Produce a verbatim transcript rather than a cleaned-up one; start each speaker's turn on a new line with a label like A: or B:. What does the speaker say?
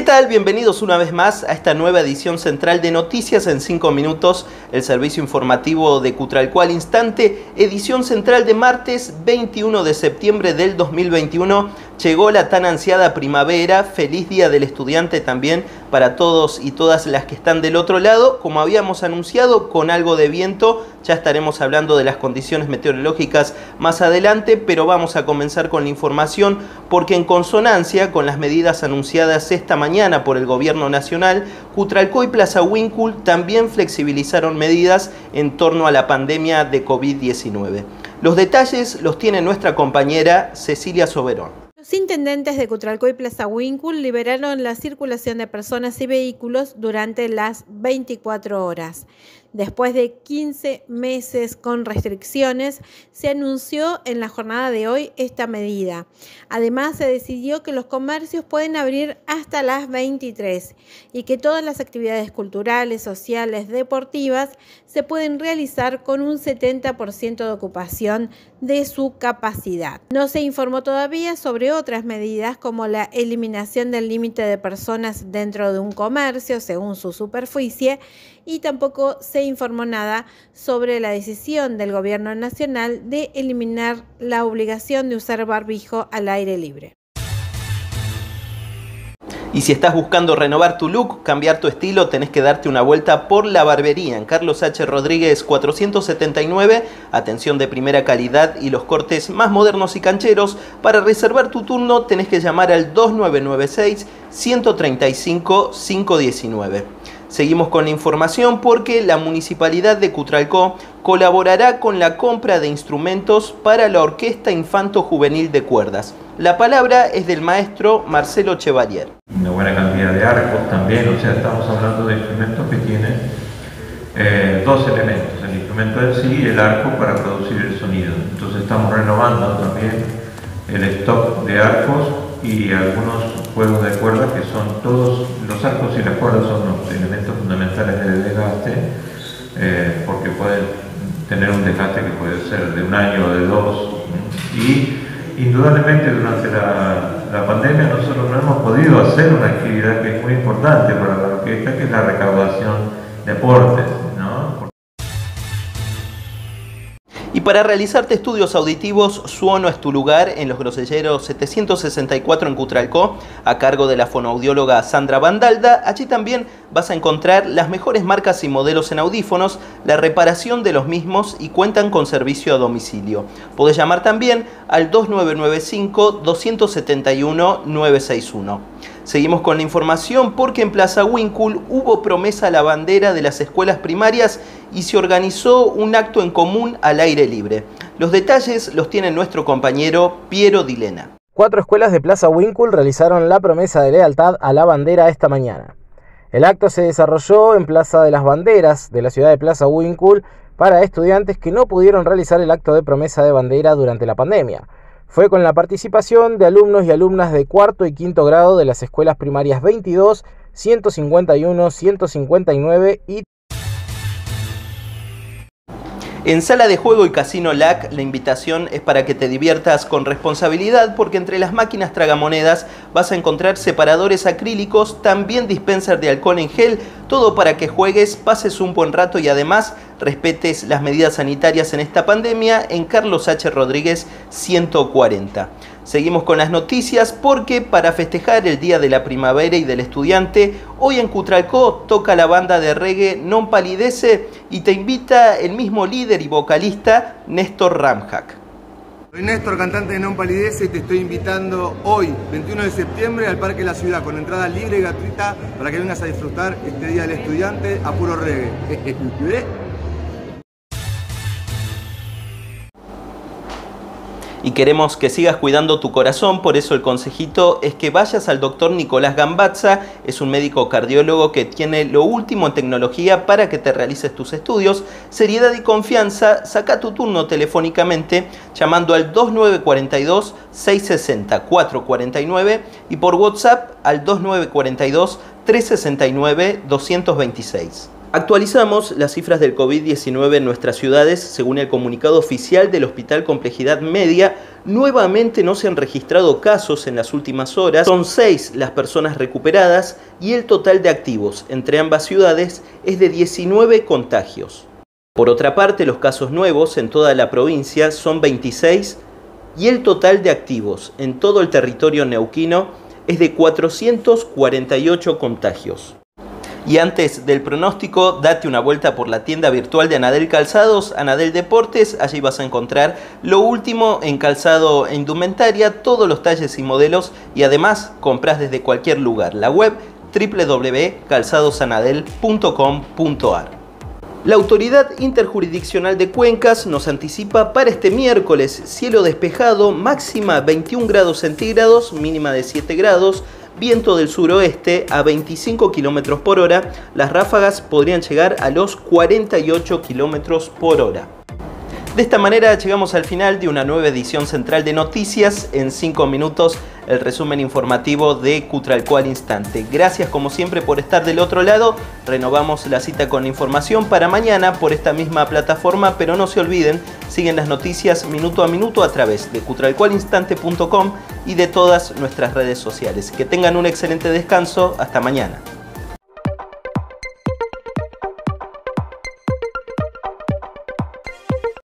A: tal? Bienvenidos una vez más a esta nueva edición central de Noticias en cinco minutos, el servicio informativo de Cutralcó al instante, edición central de martes veintiuno de septiembre del dos mil veintiuno. Llegó la tan ansiada primavera, feliz día del estudiante también para todos y todas las que están del otro lado. Como habíamos anunciado, con algo de viento, ya estaremos hablando de las condiciones meteorológicas más adelante, pero vamos a comenzar con la información porque en consonancia con las medidas anunciadas esta mañana por el gobierno nacional, Cutralcó y Plaza Huíncul también flexibilizaron medidas en torno a la pandemia de COVID diecinueve. Los detalles los tiene nuestra compañera Cecilia Soberón.
B: Los intendentes de Cutralcó y Plaza Huíncul liberaron la circulación de personas y vehículos durante las veinticuatro horas. Después de quince meses con restricciones, se anunció en la jornada de hoy esta medida. Además, se decidió que los comercios pueden abrir hasta las veintitrés y que todas las actividades culturales, sociales, deportivas se pueden realizar con un setenta por ciento de ocupación de su capacidad. No se informó todavía sobre otras medidas como la eliminación del límite de personas dentro de un comercio según su superficie, y tampoco se informó nada sobre la decisión del gobierno nacional de eliminar la obligación de usar barbijo al aire libre.
A: Y si estás buscando renovar tu look, cambiar tu estilo, tenés que darte una vuelta por La Barbería en Carlos H. Rodríguez cuatrocientos setenta y nueve. Atención de primera calidad y los cortes más modernos y cancheros. Para reservar tu turno tenés que llamar al dos nueve nueve seis, uno tres cinco, cinco uno nueve. Seguimos con la información porque la Municipalidad de Cutralcó colaborará con la compra de instrumentos para la Orquesta Infanto Juvenil de Cuerdas. La palabra es del maestro Marcelo Chevalier.
C: Una buena cantidad de arcos también, o sea, estamos hablando de instrumentos que tienen eh, dos elementos, el instrumento en sí y el arco para producir el sonido. Entonces estamos renovando también el stock de arcos y algunos juegos de cuerdas que son todos, los arcos y las cuerdas son los elementos fundamentales del desgaste, eh, porque pueden tener un desgaste que puede ser de un año o de dos, y indudablemente durante la, la pandemia nosotros no hemos podido hacer una actividad que es muy importante para la orquesta, que es la recaudación de aportes, ¿no?
A: Y para realizarte estudios auditivos, Suono es tu lugar en Los Groselleros setecientos sesenta y cuatro en Cutralcó, a cargo de la fonoaudióloga Sandra Bandalda. Allí también vas a encontrar las mejores marcas y modelos en audífonos, la reparación de los mismos y cuentan con servicio a domicilio. Podés llamar también al dos nueve nueve cinco, dos siete uno, nueve seis uno. Seguimos con la información porque en Plaza Huíncul hubo promesa a la bandera de las escuelas primarias y se organizó un acto en común al aire libre. Los detalles los tiene nuestro compañero Piero Dilena.
D: Cuatro escuelas de Plaza Huíncul realizaron la promesa de lealtad a la bandera esta mañana. El acto se desarrolló en Plaza de las Banderas de la ciudad de Plaza Huíncul para estudiantes que no pudieron realizar el acto de promesa de bandera durante la pandemia. Fue con la participación de alumnos y alumnas de cuarto y quinto grado de las escuelas primarias veintidós, ciento cincuenta y uno, ciento cincuenta y nueve y...
A: En Sala de Juego y Casino L A C, la invitación es para que te diviertas con responsabilidad porque entre las máquinas tragamonedas vas a encontrar separadores acrílicos, también dispensers de alcohol en gel, todo para que juegues, pases un buen rato y además respetes las medidas sanitarias en esta pandemia en Carlos H. Rodríguez ciento cuarenta. Seguimos con las noticias porque para festejar el Día de la Primavera y del Estudiante, hoy en Cutralcó toca la banda de reggae Non Palidece y te invita el mismo líder y vocalista Néstor Ramhack.
E: Soy Néstor, cantante de Non Palidece, y te estoy invitando hoy, veintiuno de septiembre, al Parque La Ciudad, con entrada libre y gratuita para que vengas a disfrutar este Día del Estudiante a puro reggae.
A: Y queremos que sigas cuidando tu corazón, por eso el consejito es que vayas al doctor Nicolás Gambazza, es un médico cardiólogo que tiene lo último en tecnología para que te realices tus estudios. Seriedad y confianza, saca tu turno telefónicamente llamando al dos nueve cuatro dos, seis seis cero, cuatro cuatro nueve y por WhatsApp al dos nueve cuatro dos, tres seis nueve, dos dos seis. Actualizamos las cifras del COVID diecinueve en nuestras ciudades. Según el comunicado oficial del Hospital Complejidad Media, nuevamente no se han registrado casos en las últimas horas. Son seis las personas recuperadas y el total de activos entre ambas ciudades es de diecinueve contagios. Por otra parte, los casos nuevos en toda la provincia son veintiséis y el total de activos en todo el territorio neuquino es de cuatrocientos cuarenta y ocho contagios. Y antes del pronóstico, date una vuelta por la tienda virtual de Anadel Calzados, Anadel Deportes. Allí vas a encontrar lo último en calzado e indumentaria, todos los talles y modelos, y además compras desde cualquier lugar. La web doble u doble u doble u punto calzados anadel punto com punto a r. La Autoridad Interjurisdiccional de Cuencas nos anticipa para este miércoles cielo despejado, máxima veintiún grados centígrados, mínima de siete grados, viento del suroeste a veinticinco kilómetros por hora, las ráfagas podrían llegar a los cuarenta y ocho kilómetros por hora. De esta manera llegamos al final de una nueva edición central de noticias. En cinco minutos el resumen informativo de Cutralcó al instante. Gracias como siempre por estar del otro lado. Renovamos la cita con información para mañana por esta misma plataforma, pero no se olviden, siguen las noticias minuto a minuto a través de cutralcó al instante punto com y de todas nuestras redes sociales. Que tengan un excelente descanso. Hasta mañana.